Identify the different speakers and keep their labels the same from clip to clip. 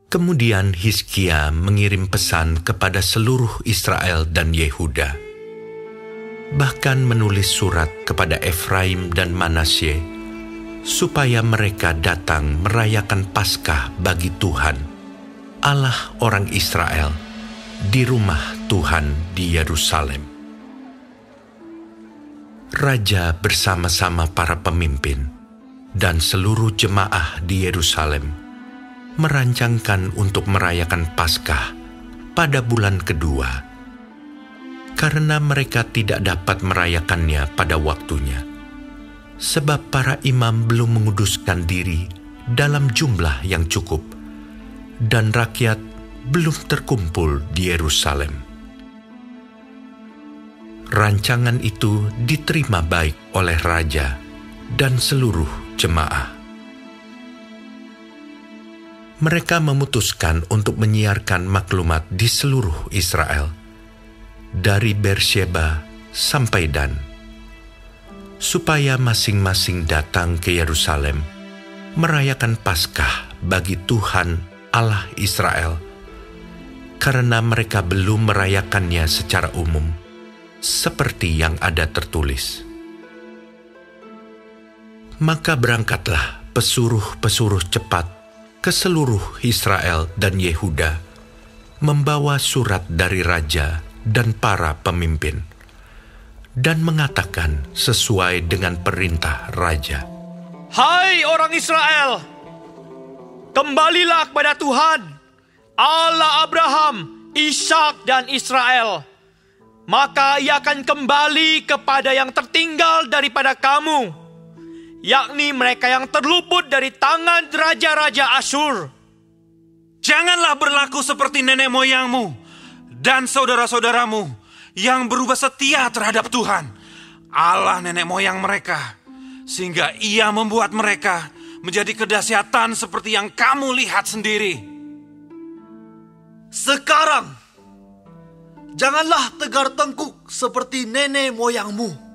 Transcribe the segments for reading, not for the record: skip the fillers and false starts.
Speaker 1: Kemudian Hizkia mengirim pesan kepada seluruh Israel dan Yehuda, bahkan menulis surat kepada Efraim dan Manasye, supaya mereka datang merayakan Paskah bagi Tuhan, Allah orang Israel, di rumah Tuhan di Yerusalem. Raja bersama-sama para pemimpin dan seluruh jemaah di Yerusalem merancangkan untuk merayakan Paskah pada bulan kedua, karena mereka tidak dapat merayakannya pada waktunya, sebab para imam belum menguduskan diri dalam jumlah yang cukup, dan rakyat belum terkumpul di Yerusalem. Rancangan itu diterima baik oleh raja dan seluruh jemaah. Mereka memutuskan untuk menyiarkan maklumat di seluruh Israel, dari Beersheba sampai Dan, supaya masing-masing datang ke Yerusalem merayakan Paskah bagi Tuhan Allah Israel, karena mereka belum merayakannya secara umum, seperti yang ada tertulis. Maka berangkatlah pesuruh-pesuruh cepat ke seluruh Israel dan Yehuda, membawa surat dari raja dan para pemimpin, dan mengatakan sesuai dengan perintah raja.
Speaker 2: Hai orang Israel, kembalilah kepada Tuhan, Allah Abraham, Ishak dan Israel. Maka ia akan kembali kepada yang tertinggal daripada kamu, yakni mereka yang terluput dari tangan raja-raja Asyur.
Speaker 3: Janganlah berlaku seperti nenek moyangmu dan saudara-saudaramu yang berubah setia terhadap Tuhan, Allah nenek moyang mereka, sehingga ia membuat mereka menjadi kedahsyatan seperti yang kamu lihat sendiri.
Speaker 4: Sekarang, janganlah tegar tengkuk seperti nenek moyangmu.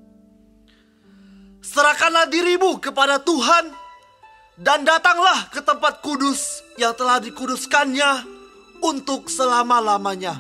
Speaker 4: Serahkanlah dirimu kepada Tuhan dan datanglah ke tempat kudus yang telah dikuduskannya untuk selama-lamanya.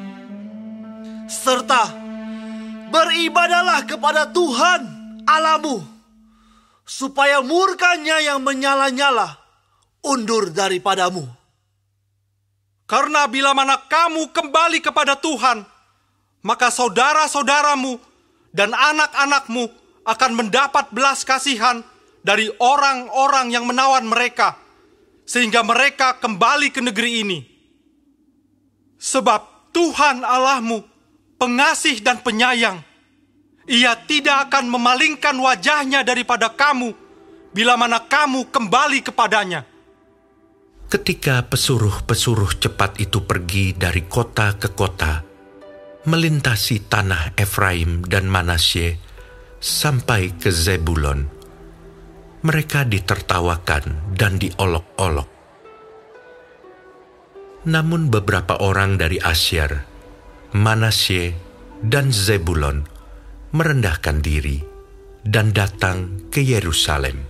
Speaker 4: Serta beribadahlah kepada Tuhan Allahmu, supaya murkanya yang menyala-nyala undur daripadamu.
Speaker 5: Karena bila mana kamu kembali kepada Tuhan, maka saudara-saudaramu dan anak-anakmu akan mendapat belas kasihan dari orang-orang yang menawan mereka, sehingga mereka kembali ke negeri ini. Sebab Tuhan Allahmu pengasih dan penyayang. Ia tidak akan memalingkan wajahnya daripada kamu bila mana kamu kembali kepadanya.
Speaker 1: Ketika pesuruh-pesuruh cepat itu pergi dari kota ke kota, melintasi tanah Efraim dan Manasye, sampai ke Zebulon, mereka ditertawakan dan diolok-olok. Namun beberapa orang dari Asyir, Manasye, dan Zebulon merendahkan diri dan datang ke Yerusalem.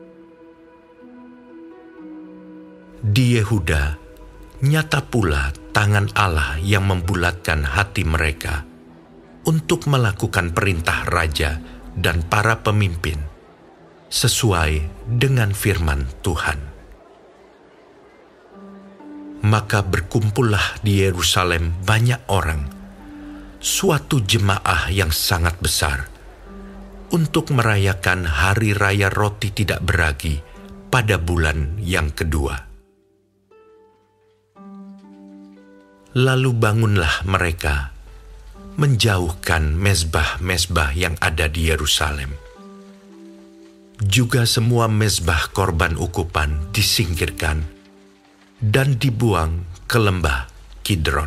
Speaker 1: Di Yehuda, nyata pula tangan Allah yang membulatkan hati mereka untuk melakukan perintah raja dan para pemimpin, sesuai dengan firman Tuhan. Maka berkumpullah di Yerusalem banyak orang, suatu jemaah yang sangat besar, untuk merayakan hari raya roti tidak beragi pada bulan yang kedua. Lalu bangunlah mereka, menjauhkan mezbah-mezbah yang ada di Yerusalem. Juga semua mezbah korban ukupan disingkirkan dan dibuang ke lembah Kidron.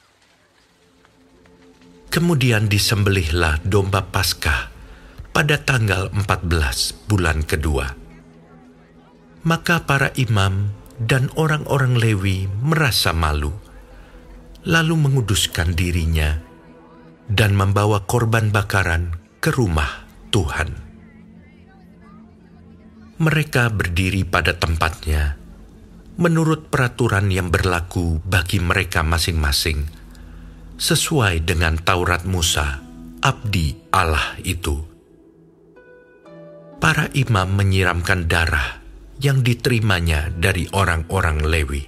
Speaker 1: Kemudian disembelihlah domba Paskah pada tanggal 14 bulan kedua. Maka para imam dan orang-orang Lewi merasa malu, lalu menguduskan dirinya dan membawa korban bakaran ke rumah Tuhan. Mereka berdiri pada tempatnya, menurut peraturan yang berlaku bagi mereka masing-masing, sesuai dengan Taurat Musa, abdi Allah itu. Para imam menyiramkan darah yang diterimanya dari orang-orang Lewi.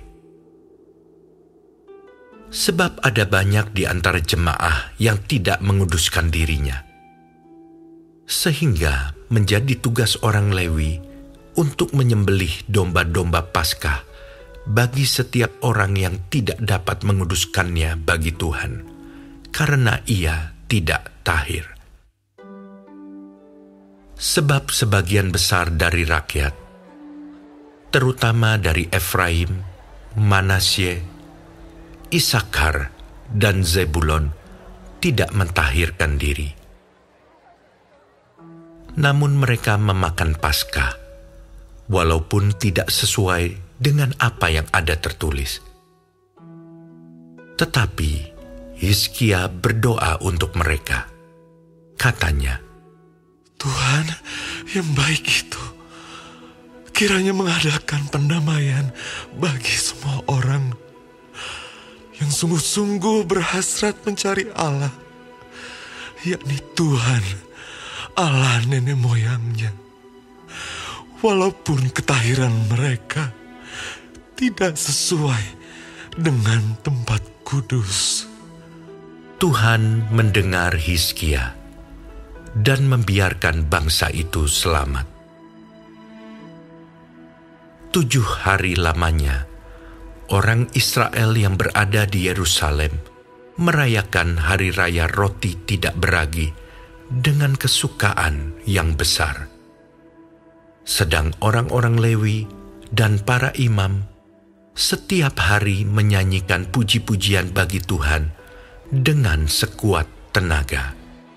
Speaker 1: Sebab ada banyak di antara jemaah yang tidak menguduskan dirinya, sehingga menjadi tugas orang Lewi untuk menyembelih domba-domba Paskah bagi setiap orang yang tidak dapat menguduskannya bagi Tuhan, karena ia tidak tahir. Sebab sebagian besar dari rakyat, terutama dari Efraim, Manasye, Isakar, dan Zebulon, tidak mentahirkan diri. Namun mereka memakan Paskah, walaupun tidak sesuai dengan apa yang ada tertulis. Tetapi Hizkia berdoa untuk mereka. Katanya,
Speaker 6: Tuhan yang baik itu kiranya mengadakan pendamaian bagi semua orang yang sungguh-sungguh berhasrat mencari Allah, yakni Tuhan, Allah nenek moyangnya. Walaupun ketahiran mereka tidak sesuai dengan tempat kudus.
Speaker 1: Tuhan mendengar Hizkia dan membiarkan bangsa itu selamat. 7 hari lamanya, orang Israel yang berada di Yerusalem merayakan Hari Raya Roti Tidak Beragi dengan kesukaan yang besar. Sedang orang-orang Lewi dan para imam setiap hari menyanyikan puji-pujian bagi Tuhan dengan sekuat tenaga.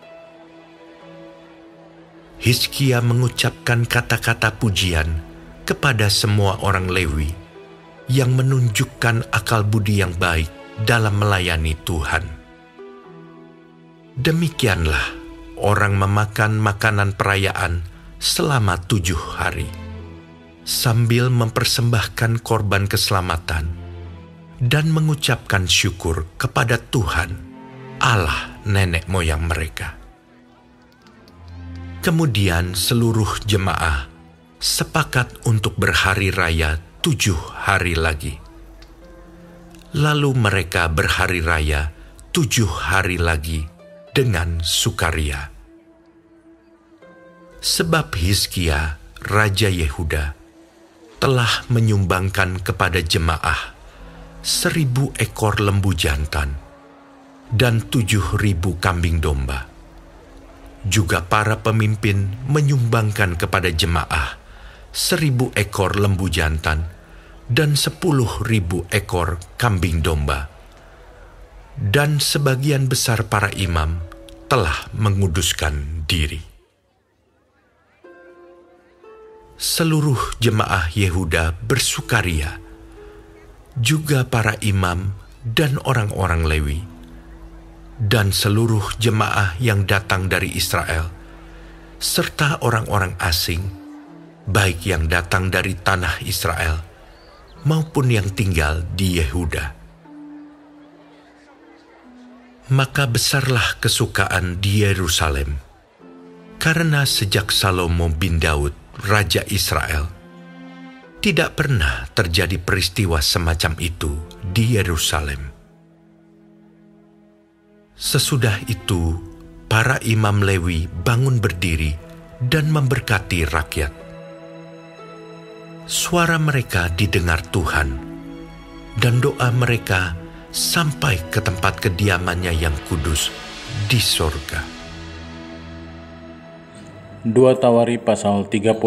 Speaker 1: Hizkia mengucapkan kata-kata pujian kepada semua orang Lewi yang menunjukkan akal budi yang baik dalam melayani Tuhan. Demikianlah orang memakan makanan perayaan selama 7 hari, sambil mempersembahkan korban keselamatan dan mengucapkan syukur kepada Tuhan, Allah nenek moyang mereka. Kemudian seluruh jemaah sepakat untuk berhari raya 7 hari lagi. Lalu mereka berhari raya 7 hari lagi dengan sukaria. Sebab Hizkia, Raja Yehuda, telah menyumbangkan kepada jemaah 1.000 ekor lembu jantan dan 7.000 kambing domba. Juga para pemimpin menyumbangkan kepada jemaah 1.000 ekor lembu jantan dan 10.000 ekor kambing domba. Dan sebagian besar para imam telah menguduskan diri. Seluruh jemaah Yehuda bersukaria, juga para imam dan orang-orang Lewi, dan seluruh jemaah yang datang dari Israel, serta orang-orang asing, baik yang datang dari tanah Israel maupun yang tinggal di Yehuda. Maka besarlah kesukaan di Yerusalem, karena sejak Salomo bin Daud, Raja Israel, tidak pernah terjadi peristiwa semacam itu di Yerusalem. Sesudah itu, para imam Lewi bangun berdiri dan memberkati rakyat. Suara mereka didengar Tuhan, dan doa mereka sampai ke tempat kediamannya yang kudus di sorga.
Speaker 7: 2 Tawari pasal 31.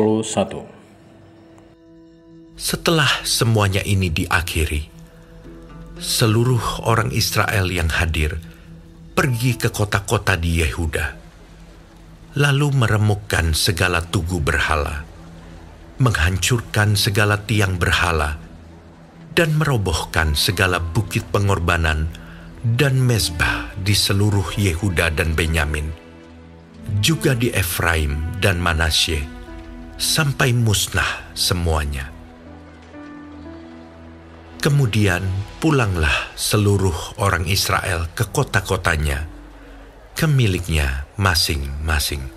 Speaker 1: Setelah semuanya ini diakhiri, seluruh orang Israel yang hadir pergi ke kota-kota di Yehuda, lalu meremukkan segala tugu berhala, menghancurkan segala tiang berhala, dan merobohkan segala bukit pengorbanan dan mezbah di seluruh Yehuda dan Benyamin, juga di Efraim dan Manasye, sampai musnah semuanya. Kemudian pulanglah seluruh orang Israel ke kota-kotanya, ke miliknya masing-masing.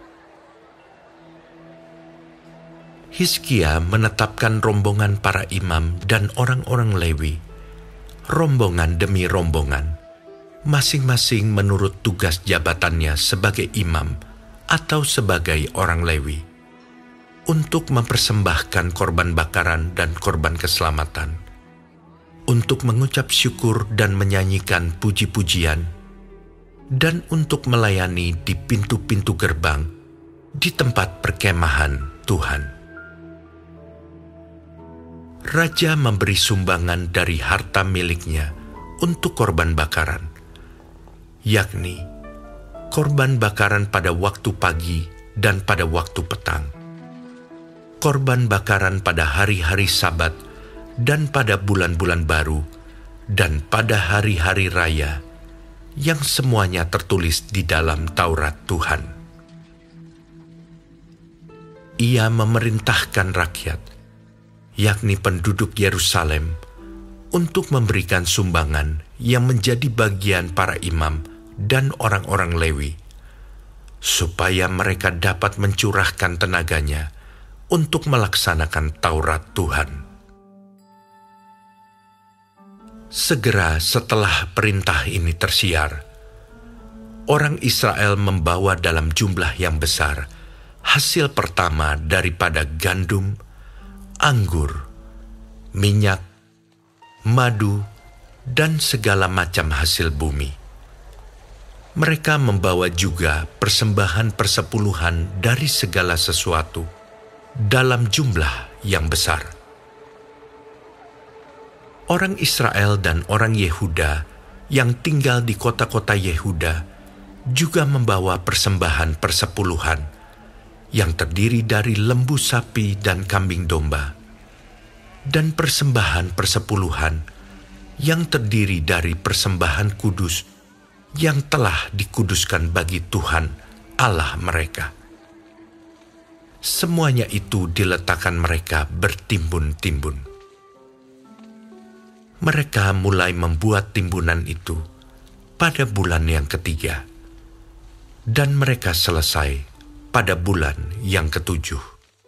Speaker 1: Hizkia menetapkan rombongan para imam dan orang-orang Lewi, rombongan demi rombongan, masing-masing menurut tugas jabatannya sebagai imam atau sebagai orang Lewi, untuk mempersembahkan korban bakaran dan korban keselamatan, untuk mengucap syukur dan menyanyikan puji-pujian, dan untuk melayani di pintu-pintu gerbang di tempat perkemahan Tuhan. Raja memberi sumbangan dari harta miliknya untuk korban bakaran, yakni korban bakaran pada waktu pagi dan pada waktu petang, korban bakaran pada hari-hari Sabat dan pada bulan-bulan baru, dan pada hari-hari raya, yang semuanya tertulis di dalam Taurat Tuhan. Ia memerintahkan rakyat, yakni penduduk Yerusalem, untuk memberikan sumbangan yang menjadi bagian para imam dan orang-orang Lewi, supaya mereka dapat mencurahkan tenaganya untuk melaksanakan Taurat Tuhan. Segera setelah perintah ini tersiar, orang Israel membawa dalam jumlah yang besar hasil pertama daripada gandum, anggur, minyak, madu, dan segala macam hasil bumi. Mereka membawa juga persembahan persepuluhan dari segala sesuatu dalam jumlah yang besar. Orang Israel dan orang Yehuda yang tinggal di kota-kota Yehuda juga membawa persembahan persepuluhan yang terdiri dari lembu sapi dan kambing domba, dan persembahan persepuluhan yang terdiri dari persembahan kudus yang telah dikuduskan bagi Tuhan Allah mereka. Semuanya itu diletakkan mereka bertimbun-timbun. Mereka mulai membuat timbunan itu pada bulan yang ketiga, dan mereka selesai pada bulan yang ketujuh.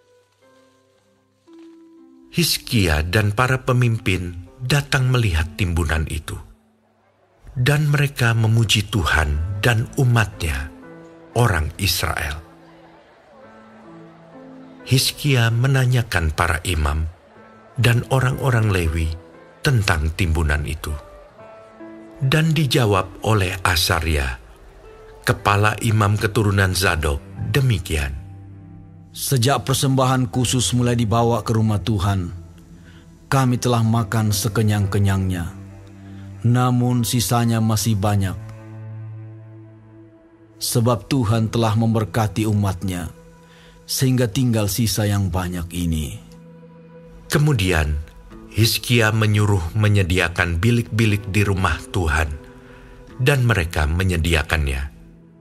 Speaker 1: Hizkia dan para pemimpin datang melihat timbunan itu, dan mereka memuji Tuhan dan umat-Nya, orang Israel. Hizkia menanyakan para imam dan orang-orang Lewi tentang timbunan itu, dan dijawab oleh Asaria, kepala imam keturunan Zadok, demikian.
Speaker 8: Sejak persembahan khusus mulai dibawa ke rumah Tuhan, kami telah makan sekenyang-kenyangnya, namun sisanya masih banyak. Sebab Tuhan telah memberkati umat-Nya, sehingga tinggal sisa yang banyak ini.
Speaker 1: Kemudian Hizkia menyuruh menyediakan bilik-bilik di rumah Tuhan, dan mereka menyediakannya.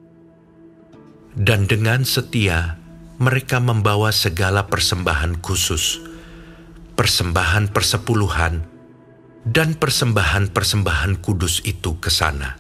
Speaker 1: Dan dengan setia mereka membawa segala persembahan khusus, persembahan persepuluhan, dan persembahan-persembahan kudus itu ke sana.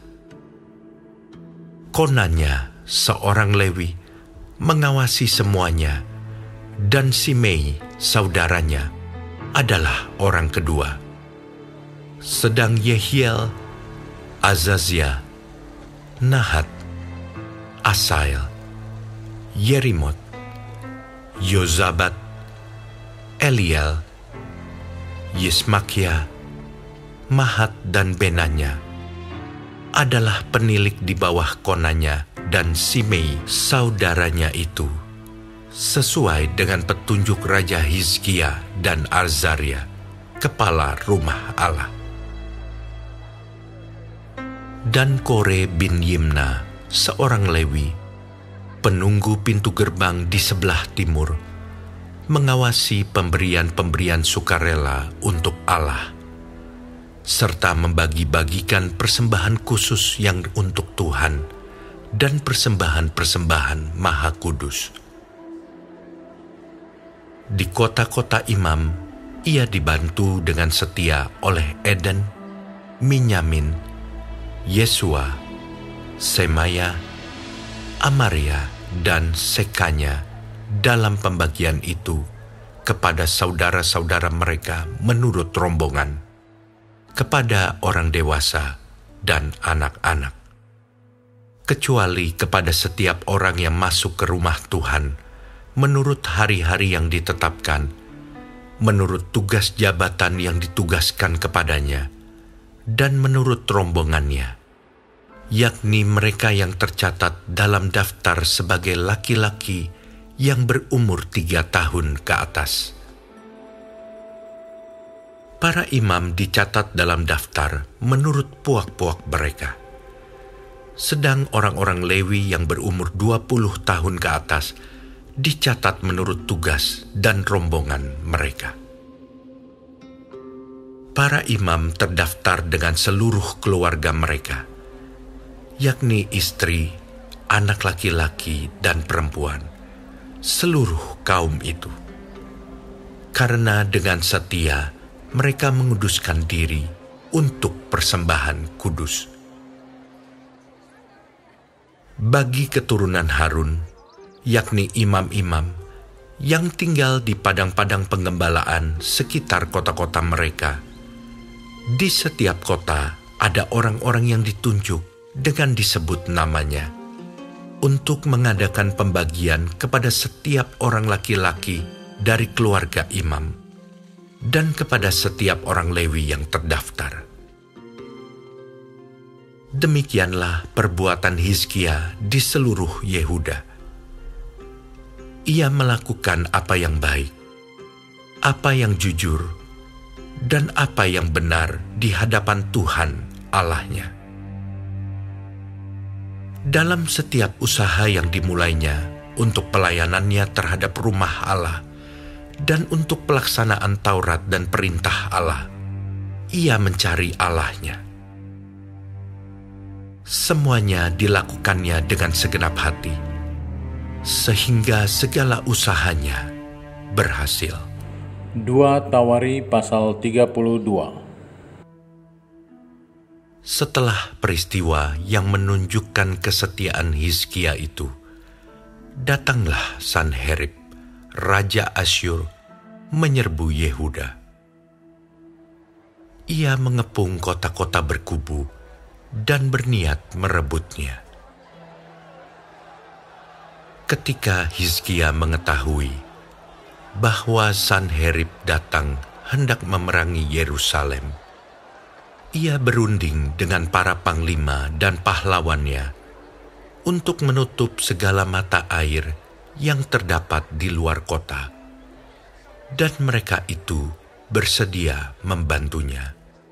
Speaker 1: Konanya, seorang Lewi, mengawasi semuanya, dan Simei, saudaranya, adalah orang kedua. Sedang Yehiel, Azazia, Nahat, Asael, Yerimot, Yozabat, Eliel, Yismakia, Mahat dan Benanya adalah penilik di bawah konanya dan Simei saudaranya itu, sesuai dengan petunjuk Raja Hizkia dan Azaria, kepala rumah Allah. Dan Kore bin Yimna, seorang Lewi, penunggu pintu gerbang di sebelah timur, mengawasi pemberian-pemberian sukarela untuk Allah, serta membagi-bagikan persembahan khusus yang untuk Tuhan dan persembahan-persembahan Maha Kudus. Di kota-kota imam, Ia dibantu dengan setia oleh Eden, Minyamin, Yesua, Semaya, Amaria, dan Sekanya dalam pembagian itu kepada saudara-saudara mereka menurut rombongan, kepada orang dewasa dan anak-anak, kecuali kepada setiap orang yang masuk ke rumah Tuhan menurut hari-hari yang ditetapkan, menurut tugas jabatan yang ditugaskan kepadanya, dan menurut rombongannya, yakni mereka yang tercatat dalam daftar sebagai laki-laki yang berumur 3 tahun ke atas. Para imam dicatat dalam daftar menurut puak-puak mereka, sedang orang-orang Lewi yang berumur 20 tahun ke atas dicatat menurut tugas dan rombongan mereka. Para imam terdaftar dengan seluruh keluarga mereka, yakni istri, anak laki-laki, dan perempuan, seluruh kaum itu. Karena dengan setia mereka menguduskan diri untuk persembahan kudus. Bagi keturunan Harun, yakni imam-imam yang tinggal di padang-padang penggembalaan sekitar kota-kota mereka, di setiap kota ada orang-orang yang ditunjuk dengan disebut namanya, untuk mengadakan pembagian kepada setiap orang laki-laki dari keluarga imam, dan kepada setiap orang Lewi yang terdaftar. Demikianlah perbuatan Hizkia di seluruh Yehuda. Ia melakukan apa yang baik, apa yang jujur, dan apa yang benar di hadapan Tuhan Allahnya. Dalam setiap usaha yang dimulainya untuk pelayanannya terhadap rumah Allah dan untuk pelaksanaan Taurat dan perintah Allah, ia mencari Allahnya. Semuanya dilakukannya dengan segenap hati, sehingga segala usahanya berhasil.
Speaker 7: 2 Tawari pasal 32.
Speaker 1: Setelah peristiwa yang menunjukkan kesetiaan Hizkia itu, datanglah Sanherib, Raja Asyur, menyerbu Yehuda. Ia mengepung kota-kota berkubu dan berniat merebutnya. Ketika Hizkia mengetahui bahwa Sanherib datang hendak memerangi Yerusalem, ia berunding dengan para panglima dan pahlawannya untuk menutup segala mata air yang terdapat di luar kota, dan mereka itu bersedia membantunya.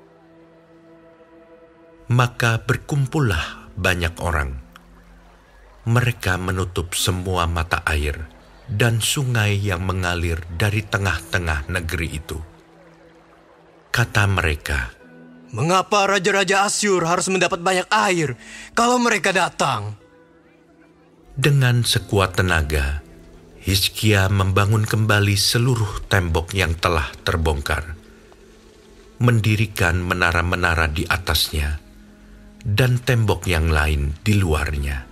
Speaker 1: Maka berkumpullah banyak orang. Mereka menutup semua mata air dan sungai yang mengalir dari tengah-tengah negeri itu. Kata mereka,
Speaker 9: "Mengapa raja-raja Asyur harus mendapat banyak air kalau mereka datang?"
Speaker 1: Dengan sekuat tenaga, Hizkia membangun kembali seluruh tembok yang telah terbongkar, mendirikan menara-menara di atasnya, dan tembok yang lain di luarnya.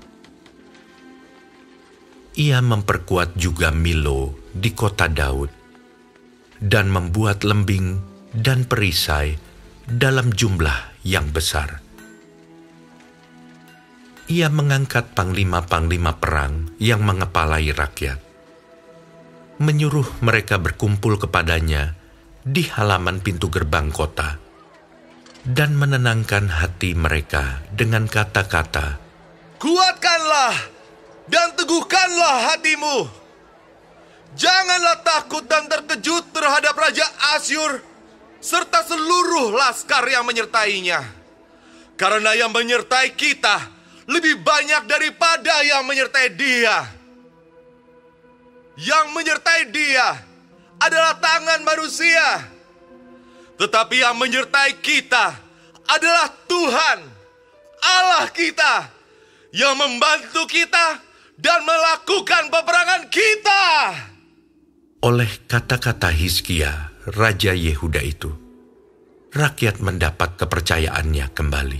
Speaker 1: Ia memperkuat juga Milo di kota Daud, dan membuat lembing dan perisai dalam jumlah yang besar. Ia mengangkat panglima-panglima perang yang mengepalai rakyat, menyuruh mereka berkumpul kepadanya di halaman pintu gerbang kota, dan menenangkan hati mereka dengan kata-kata,
Speaker 4: "Kuatkanlah dan teguhkanlah hatimu. Janganlah takut dan terkejut terhadap Raja Asyur serta seluruh laskar yang menyertainya. Karena yang menyertai kita lebih banyak daripada yang menyertai dia. Yang menyertai dia adalah tangan manusia, tetapi yang menyertai kita adalah Tuhan, Allah kita, yang membantu kita dan melakukan peperangan kita."
Speaker 1: Oleh kata-kata Hizkia, Raja Yehuda itu, rakyat mendapat kepercayaannya kembali.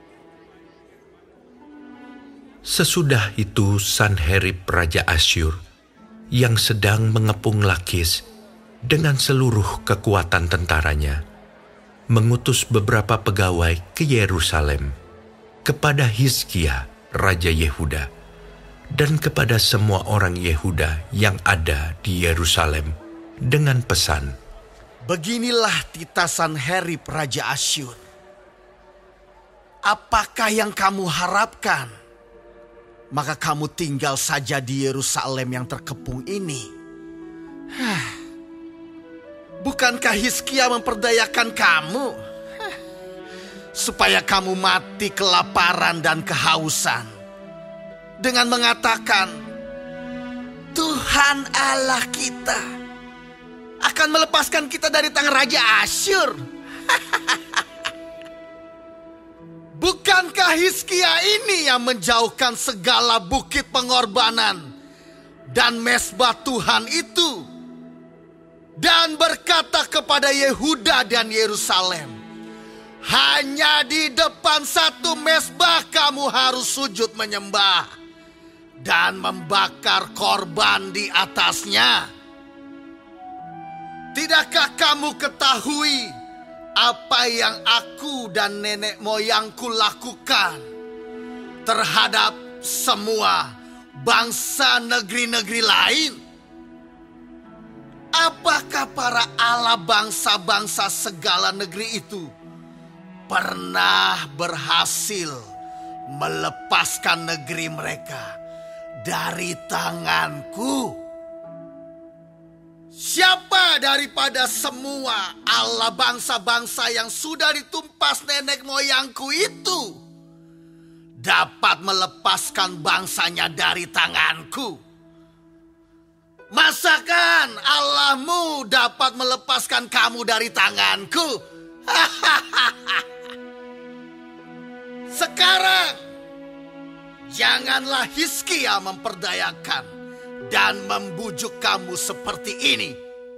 Speaker 1: Sesudah itu Sanherib Raja Asyur yang sedang mengepung Lakis dengan seluruh kekuatan tentaranya, mengutus beberapa pegawai ke Yerusalem kepada Hizkia Raja Yehuda dan kepada semua orang Yehuda yang ada di Yerusalem dengan pesan,
Speaker 10: "Beginilah titah Sanherib Raja Asyur. Apakah yang kamu harapkan? Maka kamu tinggal saja di Yerusalem yang terkepung ini. Bukankah Hizkia memperdayakan kamu? Supaya kamu mati kelaparan dan kehausan. Dengan mengatakan, Tuhan Allah kita akan melepaskan kita dari tangan Raja Asyur. Bukankah Hizkia ini yang menjauhkan segala bukit pengorbanan dan mesbah Tuhan itu, dan berkata kepada Yehuda dan Yerusalem, hanya di depan satu mesbah kamu harus sujud menyembah dan membakar korban di atasnya. Tidakkah kamu ketahui apa yang aku dan nenek moyangku lakukan terhadap semua bangsa negeri-negeri lain? Apakah para Allah bangsa-bangsa segala negeri itu pernah berhasil melepaskan negeri mereka dari tanganku? Siapa daripada semua Allah bangsa-bangsa yang sudah ditumpas nenek moyangku itu dapat melepaskan bangsanya dari tanganku? Masakan Allahmu dapat melepaskan kamu dari tanganku? Sekarang janganlah Hizkia memperdayakan dan membujuk kamu seperti ini.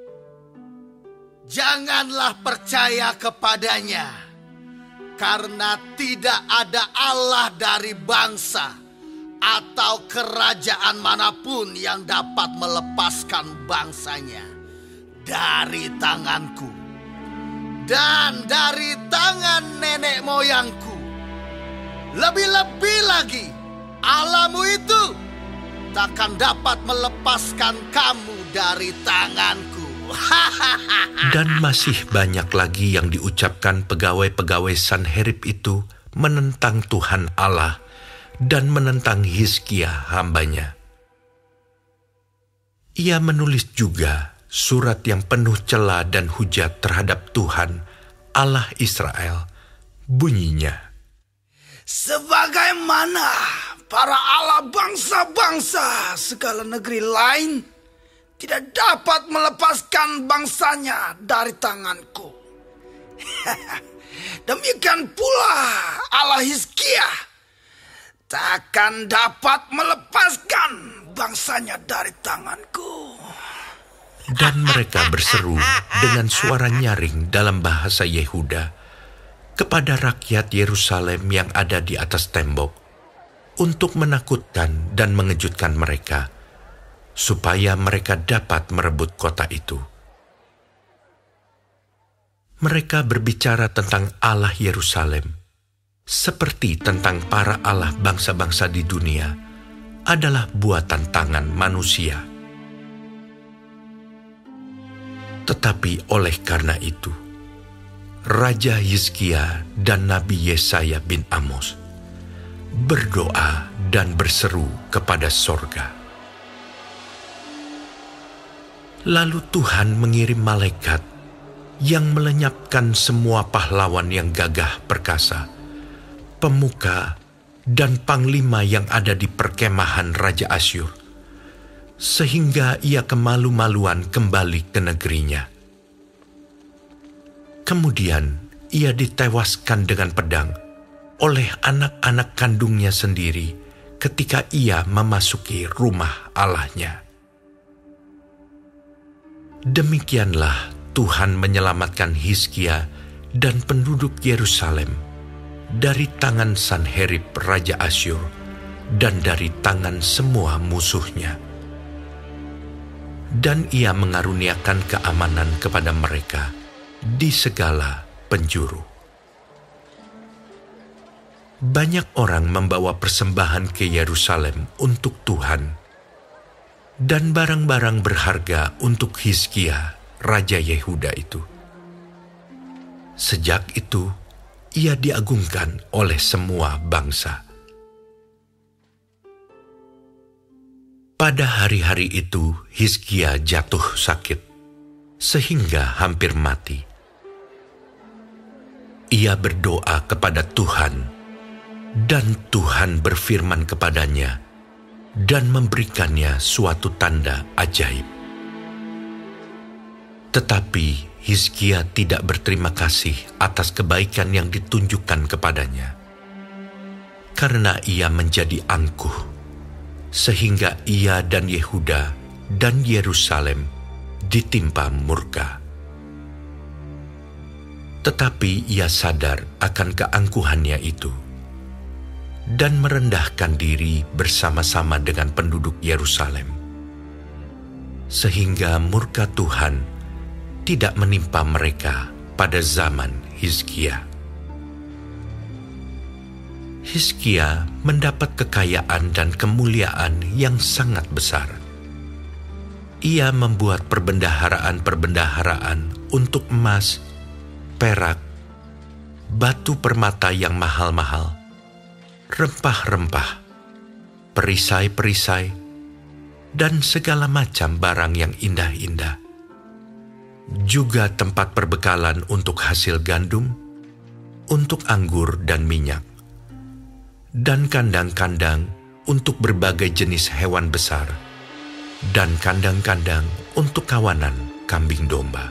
Speaker 10: Janganlah percaya kepadanya, karena tidak ada Allah dari bangsa atau kerajaan manapun yang dapat melepaskan bangsanya dari tanganku dan dari tangan nenek moyangku. Lebih-lebih lagi, Allahmu itu takkan dapat melepaskan kamu dari tanganku.
Speaker 1: Dan masih banyak lagi yang diucapkan pegawai-pegawai Sanherib itu menentang Tuhan Allah dan menentang Hizkia hambanya. Ia menulis juga surat yang penuh cela dan hujat terhadap Tuhan Allah Israel. Bunyinya,
Speaker 10: sebagaimana para Allah bangsa-bangsa segala negeri lain tidak dapat melepaskan bangsanya dari tanganku, demikian pula Allah Hizkia takkan dapat melepaskan bangsanya dari tanganku.
Speaker 1: Dan mereka berseru dengan suara nyaring dalam bahasa Yehuda kepada rakyat Yerusalem yang ada di atas tembok, untuk menakutkan dan mengejutkan mereka, supaya mereka dapat merebut kota itu. Mereka berbicara tentang Allah Yerusalem, seperti tentang para Allah bangsa-bangsa di dunia, adalah buatan tangan manusia. Tetapi oleh karena itu, Raja Hizkia dan Nabi Yesaya bin Amos berdoa dan berseru kepada sorga. Lalu Tuhan mengirim malaikat yang melenyapkan semua pahlawan yang gagah perkasa, pemuka dan panglima yang ada di perkemahan Raja Asyur, sehingga ia kemalu-maluan kembali ke negerinya. Kemudian ia ditewaskan dengan pedang oleh anak-anak kandungnya sendiri ketika ia memasuki rumah Allahnya. Demikianlah Tuhan menyelamatkan Hizkia dan penduduk Yerusalem dari tangan Sanherib Raja Asyur dan dari tangan semua musuhnya. Dan ia mengaruniakan keamanan kepada mereka di segala penjuru. Banyak orang membawa persembahan ke Yerusalem untuk Tuhan dan barang-barang berharga untuk Hizkia, Raja Yehuda itu. Sejak itu, ia diagungkan oleh semua bangsa. Pada hari-hari itu, Hizkia jatuh sakit, sehingga hampir mati. Ia berdoa kepada Tuhan, dan Tuhan berfirman kepadanya dan memberikannya suatu tanda ajaib. Tetapi Hizkia tidak berterima kasih atas kebaikan yang ditunjukkan kepadanya, karena ia menjadi angkuh, sehingga ia dan Yehuda dan Yerusalem ditimpa murka. Tetapi ia sadar akan keangkuhannya itu dan merendahkan diri bersama-sama dengan penduduk Yerusalem, sehingga murka Tuhan tidak menimpa mereka pada zaman Hizkia. Hizkia mendapat kekayaan dan kemuliaan yang sangat besar. Ia membuat perbendaharaan-perbendaharaan untuk emas, perak, batu permata yang mahal-mahal, rempah-rempah, perisai-perisai, dan segala macam barang yang indah-indah. Juga tempat perbekalan untuk hasil gandum, untuk anggur dan minyak, dan kandang-kandang untuk berbagai jenis hewan besar, dan kandang-kandang untuk kawanan kambing domba.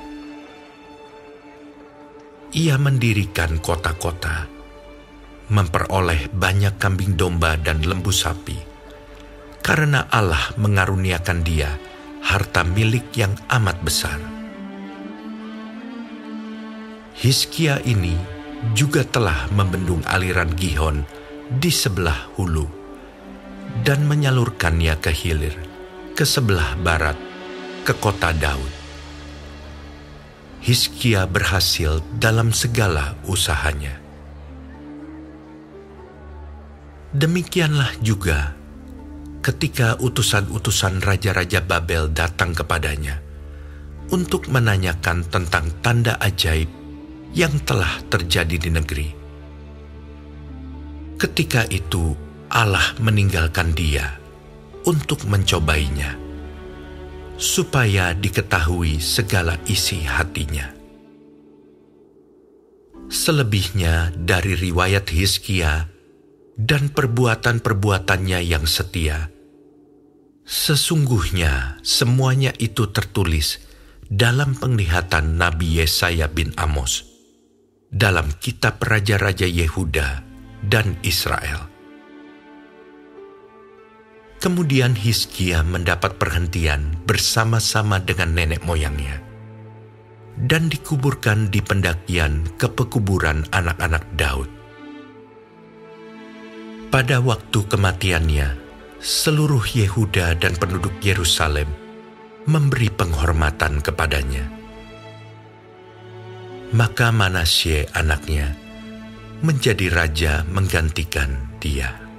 Speaker 1: Ia mendirikan kota-kota, memperoleh banyak kambing domba dan lembu sapi, karena Allah mengaruniakan dia harta milik yang amat besar. Hizkia ini juga telah membendung aliran Gihon di sebelah hulu dan menyalurkannya ke hilir, ke sebelah barat, ke kota Daud. Hizkia berhasil dalam segala usahanya. Demikianlah juga ketika utusan-utusan raja-raja Babel datang kepadanya untuk menanyakan tentang tanda ajaib yang telah terjadi di negeri. Ketika itu Allah meninggalkan dia untuk mencobainya, supaya diketahui segala isi hatinya. Selebihnya dari riwayat Hizkia dan perbuatan-perbuatannya yang setia, sesungguhnya semuanya itu tertulis dalam penglihatan Nabi Yesaya bin Amos, dalam kitab Raja-Raja Yehuda dan Israel. Kemudian Hizkia mendapat perhentian bersama-sama dengan nenek moyangnya dan dikuburkan di pendakian ke pekuburan anak-anak Daud. Pada waktu kematiannya, seluruh Yehuda dan penduduk Yerusalem memberi penghormatan kepadanya. Maka Manasye anaknya menjadi raja menggantikan dia.